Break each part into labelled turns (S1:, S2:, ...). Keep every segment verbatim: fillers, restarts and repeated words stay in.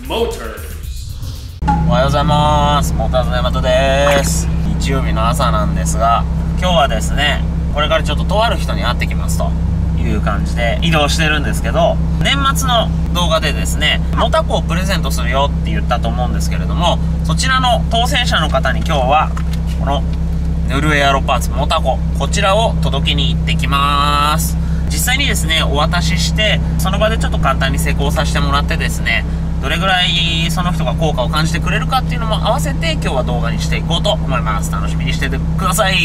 S1: おはようございます。モーターズの山戸です。日曜日の朝なんですが、今日はですね、これからちょっととある人に会ってきますという感じで移動してるんですけど、年末の動画でですね、モタコをプレゼントするよって言ったと思うんですけれども、そちらの当選者の方に今日はこのヌルエアロパーツモタコ、こちらを届けに行ってきます。実際にですね、お渡ししてその場でちょっと簡単に施工させてもらってですね、どれぐらいその人が効果を感じてくれるかっていうのも合わせて今日は動画にしていこうと思います。楽しみにしててください。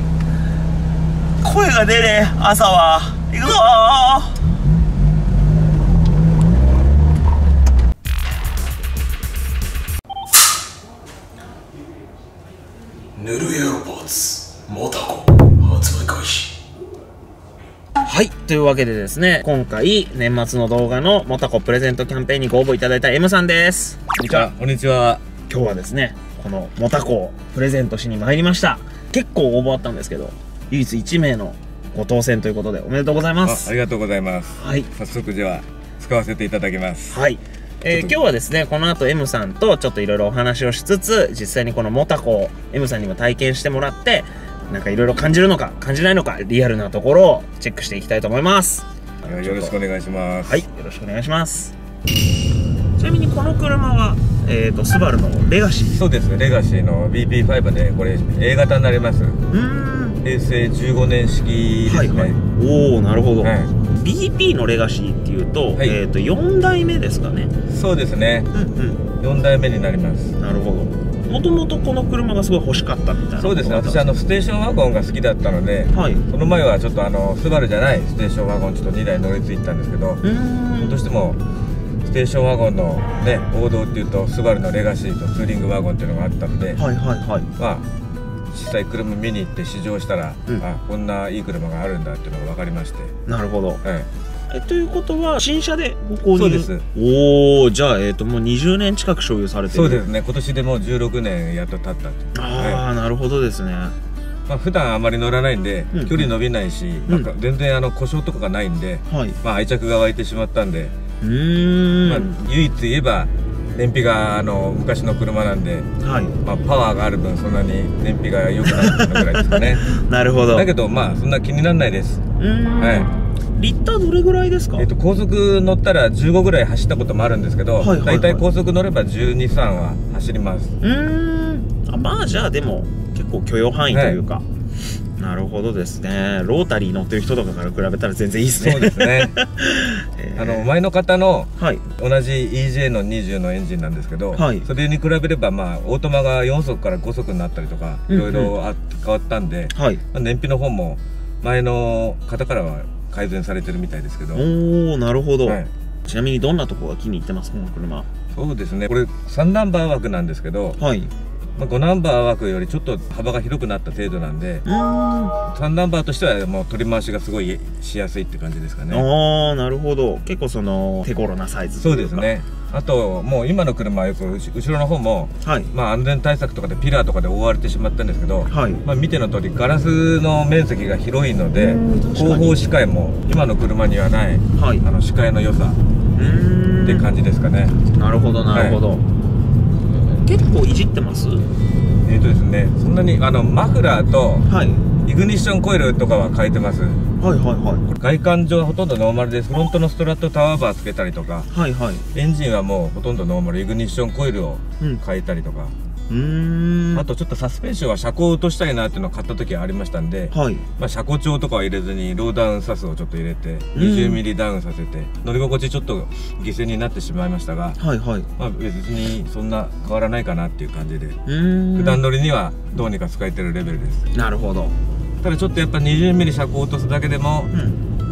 S1: 声が出ねえ、朝は行くぞー。ヌルエアロパーツモタコ発売開始。はい。というわけでですね、今回、年末の動画のモタコプレゼントキャンペーンにご応募いただいた エム さんです。
S2: こんにちは。こんにちは。
S1: 今日はですね、このモタコをプレゼントしに参りました。結構応募あったんですけど、唯一いち名のご当選ということで、おめでとうございます。
S2: あ、ありがとうございます。はい。早速では、使わせていただきます。
S1: はい。えー、今日はですね、この後 エム さんとちょっといろいろお話をしつつ、実際にこのモタコを エム さんにも体験してもらって、なんかいろいろ感じるのか感じないのかリアルなところをチェックしていきたいと思います。
S2: よろしくお願いします。
S1: はい、よろしくお願いします。ちなみにこの車はえっとスバルのレガシー。
S2: そうですね、レガシーの ビーピーファイブ でこれ A 型になります。うん、へいせいじゅうごねん式ですね。はい、はい、おお、なるほど。はい、ビーピー のレガシーっていうと、はい、えっとよんだいめですかね。そうですね、うんうん、よんだいめになります。なるほど。もともとこの車がすごい欲しかったみたいな。そうですね、私あのステーションワゴンが好きだったので、はい、その前はちょっとあのスバルじゃないステーションワゴンちょっとにだい乗り継いだんですけど、どうしてもステーションワゴンのね王道っていうとスバルのレガシーとツーリングワゴンっていうのがあったので、はいはいはい、まあ実際車見に行って試乗したら、うん、あ、こんないい車があるんだっていうのが分かりまして。なるほど。はい、えということは新車でご購入。そうです。おお、じゃあ、えー、ともうにじゅうねん近く所有されてる。そうですね、今年でもうじゅうろくねんやっと経った。ああ、はい、なるほどですね。まあ普段あまり乗らないんで、うん、距離伸びないし、うん、なんか全然あの故障とかがないんで、はい、まあ愛着が湧いてしまったんで、うーん、まあ、唯一言えば燃費があの昔の車なんで、はい、まあパワーがある分そんなに燃費が良くなったぐらいですかね。なるほど。だけどまあそんな気にならないです。はい。リッターどれぐらいですか？えっと高速乗ったらじゅうごぐらい走ったこともあるんですけど、大体高速乗ればじゅうに、さんは走ります。うーん、あ、まあじゃあでも結構許容範囲というか、はい、なるほどですね。ロータリー乗ってる人とかから比べたら全然いいですね。そうですね。あの前の方の同じ イージェー のにじゅうのエンジンなんですけど、はい、それに比べればまあオートマがよんそくからごそくになったりとかいろいろ変わったんで、はい、燃費の方も前の方からは改善されてるみたいですけど。おお、なるほど。はい、ちなみにどんなところが気に入ってますこの車？そうですね、これさんナンバー枠なんですけど、はい、まあごナンバー枠よりちょっと幅が広くなった程度なんで、さんナンバーとしてはもう取り回しがすごいしやすいって感じですかね。ああ、なるほど。結構その手頃なサイズというか。そうですね。あともう今の車はよく後ろの方も、はい、まあ安全対策とかでピラーとかで覆われてしまったんですけど、はい、まあ見ての通りガラスの面積が広いので後方視界も今の車にはない、はい、あの視界の良さって感じですかね。なるほどなるほど。はい、結構いじってます？えっとですね、そんなにあのマフラーと、はい、イグニッションコイルとかは変えてます。はいはいはい。外観上はほとんどノーマルで、フロントのストラットタワーバーつけたりとか、はいはい、エンジンはもうほとんどノーマル、イグニッションコイルを変えたりとか、うん、あとちょっとサスペンションは車高を落としたいなっていうのを買った時はありましたんで、はい、まあ車高調とかは入れずにローダウンサスをちょっと入れてにじゅうミリダウンさせて乗り心地ちょっと犠牲になってしまいましたが、はいはい、まあ別にそんな変わらないかなっていう感じで、普段乗りにはどうにか使えてるレベルです。なるほど。ただちょっとやっぱにじゅうミリ車高を落とすだけでも、うん、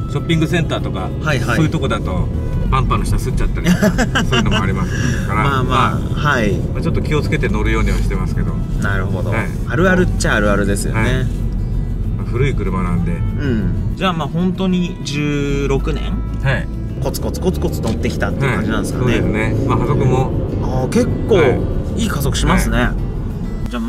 S2: ショッピングセンターとか、はいはい、そういうとこだとバンパーの下すっちゃったりとかそういうのもありますからまあまあ、はい、まあちょっと気をつけて乗るようにはしてますけど。なるほど、はい、あるあるっちゃあるあるですよね。はい、まあ、古い車なんで、うん、じゃあまあ本当にじゅうろくねん、はい、コツコツコツコツ乗ってきたっていう感じなんですかね。はい、そうですね。まあ加速もああ結構いい加速しますね。はい、じゃあまあ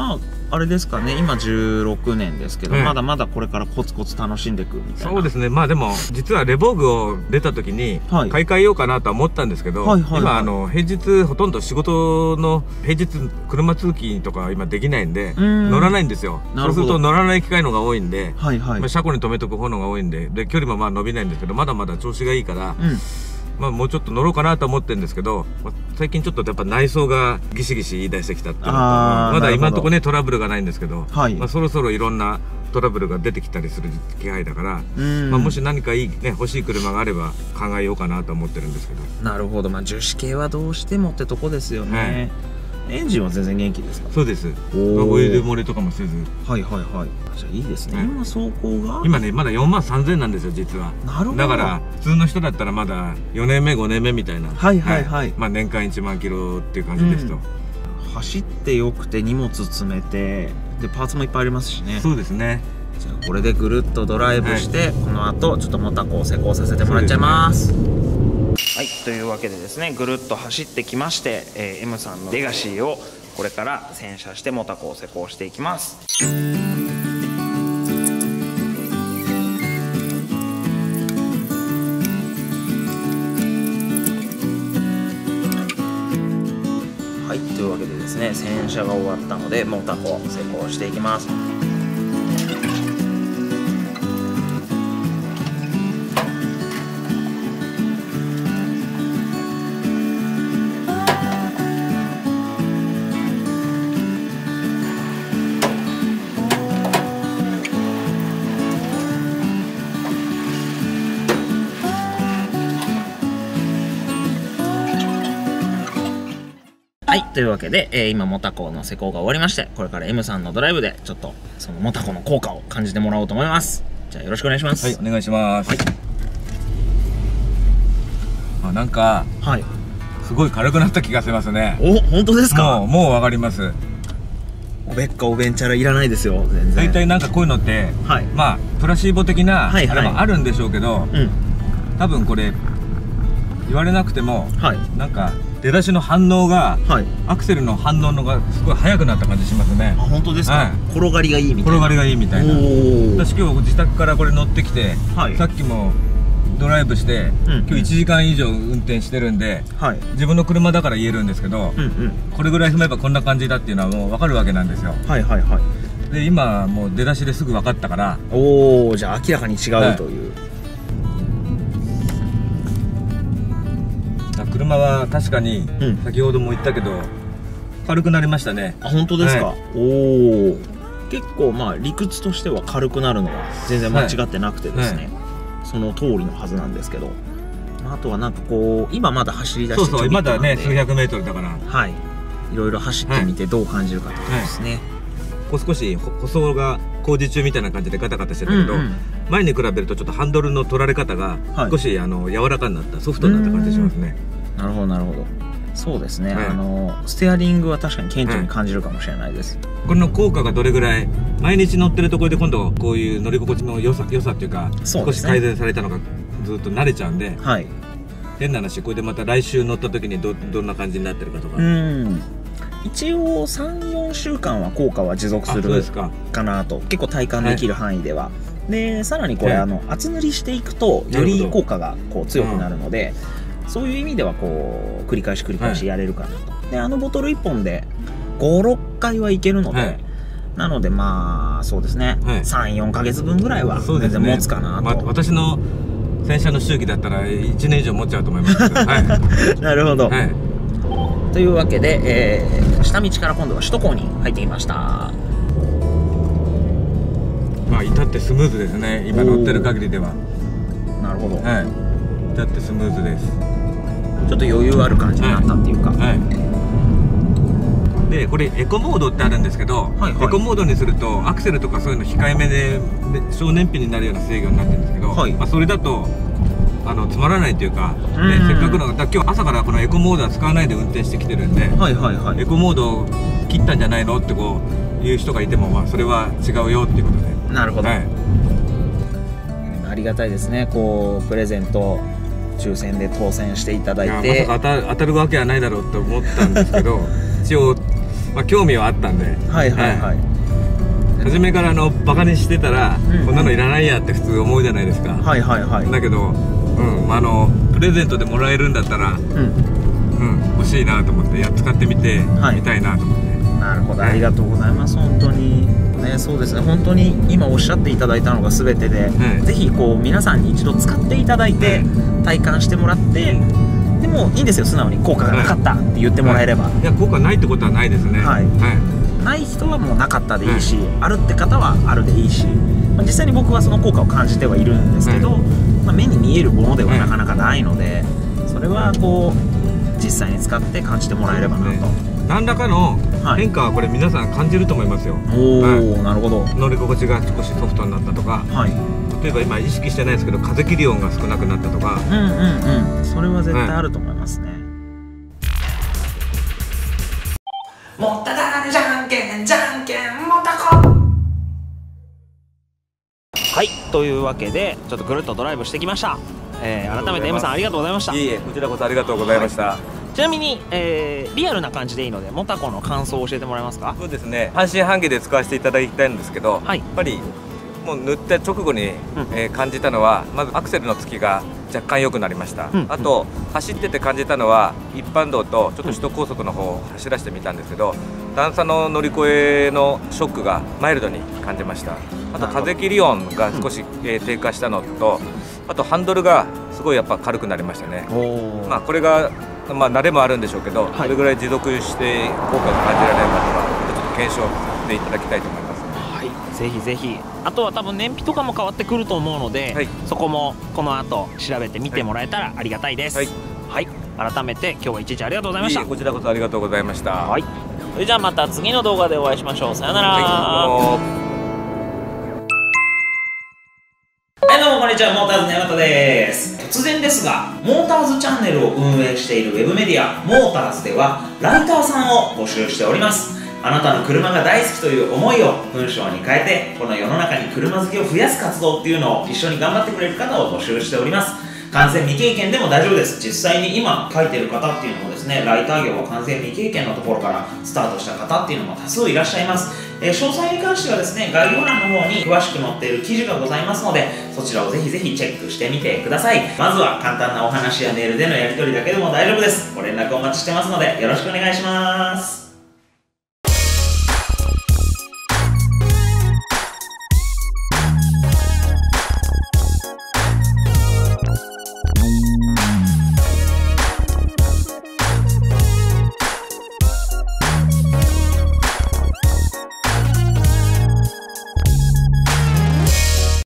S2: あれですかね、今じゅうろくねんですけど、うん、まだまだこれからコツコツ楽しんでいくみたいな。
S3: そうですね。まあでも実はレボーグを出た時に買い替えようかなとは思ったんですけど、今あの平日ほとんど仕事の平日車通勤とか今できないんで乗らないんですよ。そうすると乗らない機会のが多いんで、車庫に止めとく方のが多いんで、で距離もまあ伸びないんですけど、まだまだ調子がいいから、うん、まあもうちょっと乗ろうかなと思ってるんですけど、最近ちょっとやっぱ内装がギシギシ言い出してきたっていうのと、まだ今のところねトラブルがないんですけど、はい、まあそろそろいろんなトラブルが出てきたりする気配だから、まあもし何かいいね欲しい車があれば考えようかなと思ってるんですけど。
S2: なるほど。まあ樹脂系はどうしてもってとこですよね。はい、エンジンは全然元気ですか？
S3: そうです。オイル漏れとかもせず。
S2: はいはいはい。じゃあいいですね。今走行が
S3: 今ねまだよんまんさんぜんなんですよ実は。なるほど。だから普通の人だったらまだよねんめごねんめみたいな。はいはいはい。まあ年間いちまんキロっていう感じですと。
S2: 走ってよくて荷物詰めてでパーツもいっぱいありますしね。
S3: そうですね。
S2: じゃあこれでぐるっとドライブして、この後ちょっとモタコを施工させてもらっちゃいます。はい、というわけでですね、ぐるっと走ってきまして、えー、M さんのレガシーをこれから洗車してモタコを施工していきます。はい、というわけでですね、洗車が終わったのでモタコを施工していきます。はい、というわけで、えー、今モタコの施工が終わりまして、これから M さんのドライブでちょっとそのモタコの効果を感じてもらおうと思います。じゃあよろしくお願いします。
S3: はい、お願いします。はい、あ、なんか、はい、すごい軽くなった気がしますね。
S2: お、本当ですか？
S3: もう、もうわかります。
S2: おべっかおべんちゃらいらないですよ、全然。
S3: 大体なんかこういうのって、はい、まあプラシーボ的なあれもあるんでしょうけど、うん、多分これ言われなくても、はい、なんか出だしの反応が、はい、アクセルの反応のがすごい速くなった感じしますね。
S2: あ、本当ですか？はい、転がりがいいみたいな。
S3: 転がりがいいみたいな。私今日自宅からこれ乗ってきて、はい、さっきもドライブして、うん、今日いちじかん以上運転してるんで、はい、自分の車だから言えるんですけど、うん、うん、これぐらい踏めばこんな感じだっていうのはもう分かるわけなんですよ。はいはいはい。で今もう出だしですぐ分かったから。
S2: おお、じゃあ明らかに違うという。はい、
S3: 車は確かに先ほども言ったけど、うん、軽くなりましたね。
S2: あ、本当ですか？はい、おお、結構まあ理屈としては軽くなるのは全然間違ってなくてですね、はいはい、その通りのはずなんですけど、あとはなんかこう今まだ走り出して
S3: ちょびっとなんで、そうそう、まだね数百メートルだから、
S2: はい、いろいろ走ってみてどう感じるかってことですね。はいはい、
S3: こう少し舗装が工事中みたいな感じでガタガタしてたけど、うん、うん、前に比べるとちょっとハンドルの取られ方が少し、はい、あの柔らかになった、ソフトになった感じしますね。
S2: なるほどなるほど。そうですね、はい、あのステアリングは確かに顕著に感じるかもしれないです。はい、
S3: これの効果がどれぐらい、毎日乗ってるところで今度こういう乗り心地の良さ良さっていうか、少し改善されたのがずっと慣れちゃうんで、はい、変な話、これでまた来週乗った時に ど, どんな感じになってるかとか。うん、
S2: 一応さん、よんしゅうかんは効果は持続するかなと、結構体感できる範囲では。はい、でさらにこれ、はい、あの厚塗りしていくとより効果がこう強くなるので、そういう意味ではこう繰り返し繰り返しやれるかなと。はい、であのボトルいっぽんでご、ろっかいはいけるので、はい、なのでまあそうですね、はい、さん、よんかげつぶんぐらいは全然持つかなと。ね、まあ、
S3: 私の洗車の周期だったらいちねん以上持っちゃうと思いますけど、はい、
S2: なるほど、はい、というわけで、えー、下道から今度は首都高に入ってきました。
S3: まあ至ってスムーズですね、今乗ってる限りでは。
S2: なるほど、
S3: はい、至ってスムーズです。
S2: ちょっと余裕ある感じになったっていうか、はいはい、
S3: でこれエコモードってあるんですけど、はい、はい、エコモードにするとアクセルとかそういうの控えめで小燃費になるような制御になってるんですけど、はい、まあそれだとあのつまらないというか、ね、せっかくのだ今日朝からこのエコモードは使わないで運転してきてるんで、はいはいはい、エコモードを切ったんじゃないのってこういう人がいても、まあそれは違うよっていうことで。
S2: なるほど、はい、ありがたいですね。こうプレゼント抽選で当選していただいて、
S3: いまさか当た、当たるわけはないだろうと思ったんですけど一応、まあ、興味はあったんで、はいはいはい、はい、 初めからあのバカにしてたら、うん、こんなのいらないやって普通思うじゃないですか。はいはいはい。だけど、うん、あのプレゼントでもらえるんだったら、うん、うん、欲しいなと思って、やっ使ってみて、はい、みたいなと思って。
S1: なるほど、ありがとうございます。本当にね、そうですね、本当に今おっしゃっていただいたのが全てで、はい、ぜひこう皆さんに一度使っていただいて、はい、体感してもらって、でもいいんですよ、素直に効果がなかったって言ってもらえれば。はい、
S3: いや、効果ないってことはないですね。はい、はい、
S1: ない人はもうなかったでいいし、はい、あるって方はあるでいいし、まあ、実際に僕はその効果を感じてはいるんですけど、はい、まあ、目に見えるものではなかなかないので、それはこう実際に使って感じてもらえればなと。
S3: 何らかの変化はこれ皆さん感じると思いますよ。
S1: おお、はい、なるほど。
S3: 乗り心地が少しソフトになったとか、はい、例えば今意識してないですけど風切り音が少なくなったとか、
S1: うんうんうん、それは絶対あると思いますね。はい、もっただれじゃんけんじゃんけんもたこ。はい、というわけでちょっとぐるっとドライブしてきました。えー、改めて M さんありがとうございました。
S3: いえいえ、こちらこそありがとうございました。はい、
S1: ちなみに、えー、リアルな感じでいいのでモタコの感想を教えてもらえますか？
S3: そうですね、半信半疑で使わせていただきたいんですけど、はい、やっぱりもう塗った直後に、うん、えー、感じたのは、まずアクセルのつきが若干良くなりました。うん、あと、うん、走ってて感じたのは一般道とちょっと首都高速の方を走らせてみたんですけど、段差の乗り越えのショックがマイルドに感じました。あと風切り音が少し、うん、えー、低下したのと、あとハンドルがすごいやっぱ軽くなりましたね。まあこれがまあ慣れもあるんでしょうけど、はい、それぐらい持続して効果が感じられるかとか、ちょっと検証していただきたいと思います。
S1: はい、ぜひぜひ。あとは多分燃費とかも変わってくると思うので、はい、そこもこの後調べてみてもらえたらありがたいです。はい、はい、改めて今日は一日ありがとうございました。いい、
S3: こちらこそありがとうございました。
S1: はい、それじゃあまた次の動画でお会いしましょう。さよなら。はい、どうもこんにちは、モーターズの山田です。突然ですが、モーターズチャンネルを運営しているウェブメディアモーターズではライターさんを募集しております。あなたの車が大好きという思いを文章に変えて、この世の中に車好きを増やす活動っていうのを一緒に頑張ってくれる方を募集しております。完全未経験でも大丈夫です。実際に今書いてる方っていうのもですね、ライター業は完全未経験のところからスタートした方っていうのも多数いらっしゃいます。えー、詳細に関してはですね、概要欄の方に詳しく載っている記事がございますので、そちらをぜひぜひチェックしてみてください。まずは簡単なお話やメールでのやり取りだけでも大丈夫です。ご連絡お待ちしてますのでよろしくお願いします。